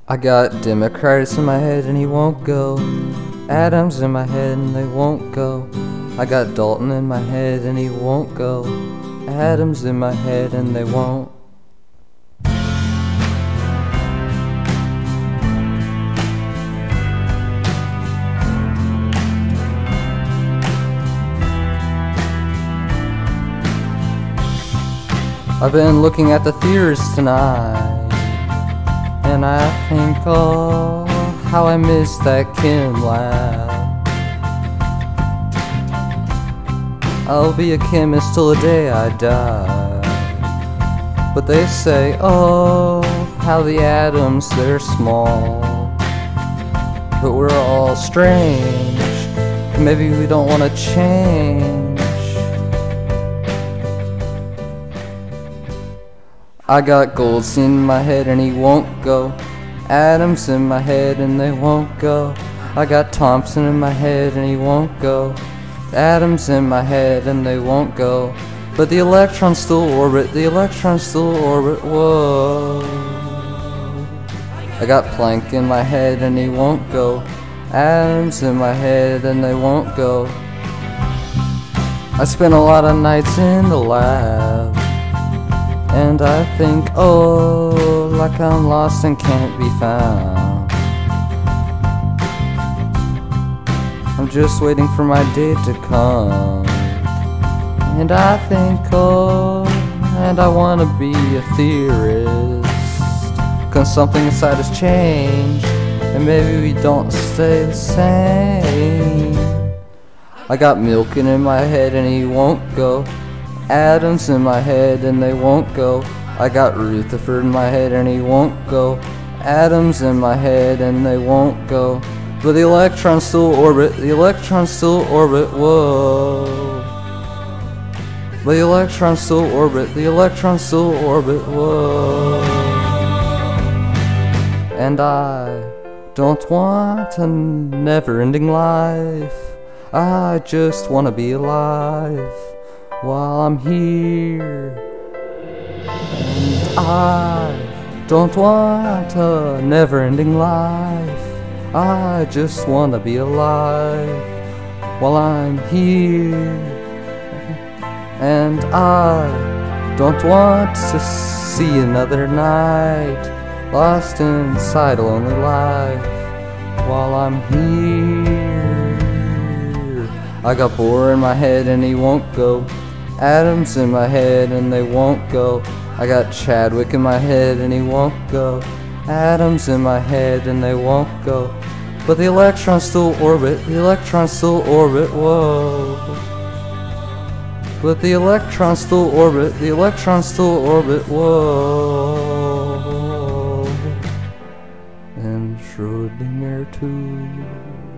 I got Democritus in my head and he won't go. Atoms in my head and they won't go. I got Dalton in my head and he won't go. Atoms in my head and they won't. I've been looking at the theorists tonight, and I think, oh, how I miss that chem lab. I'll be a chemist till the day I die. But they say, oh, how the atoms, they're small. But we're all strange, maybe we don't want to change. I got Goldstein in my head and he won't go. Atoms in my head and they won't go. I got Thomson in my head and he won't go. Atoms in my head and they won't go. But the electrons still orbit, the electrons still orbit, whoa. I got Planck in my head and he won't go. Atoms in my head and they won't go. I spent a lot of nights in the lab, and I think, oh, like I'm lost and can't be found. I'm just waiting for my day to come. And I think, oh, and I wanna be a theorist, 'cause something inside has changed, and maybe we don't stay the same. I got Millikan in my head and he won't go. Atoms in my head and they won't go. I got Rutherford in my head and he won't go. Atoms in my head and they won't go. But the electrons still orbit, the electrons still orbit, whoa. But the electrons still orbit, the electrons still orbit, whoa. And I don't want a never-ending life. I just want to be alive while I'm here. And I don't want a never-ending life. I just want to be alive while I'm here. And I don't want to see another night lost inside a lonely life while I'm here. I got Bohr in my head and he won't go. Atoms in my head and they won't go. I got Chadwick in my head and he won't go. Atoms in my head and they won't go. But the electrons still orbit, the electrons still orbit, whoa. But the electrons still orbit, the electrons still orbit, whoa. And Schrodinger too.